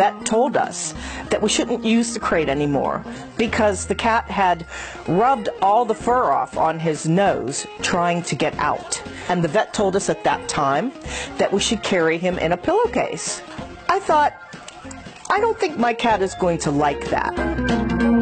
vet told us that we shouldn't use the crate anymore because the cat had rubbed all the fur off on his nose trying to get out. And the vet told us at that time that we should carry him in a pillowcase. I thought, I don't think my cat is going to like that.